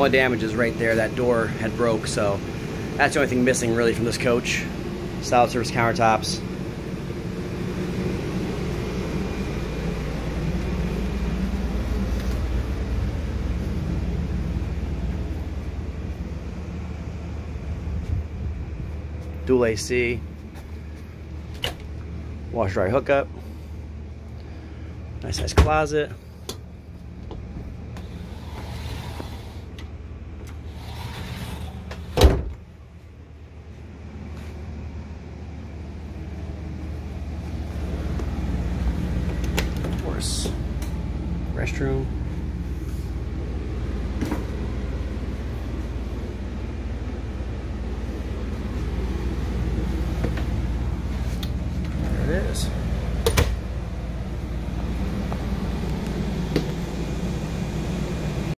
only damage is right there. That door had broke, so that's the only thing missing really from this coach. Solid surface countertops. Dual AC. Wash dry hookup. Nice size closet. Of course, restroom.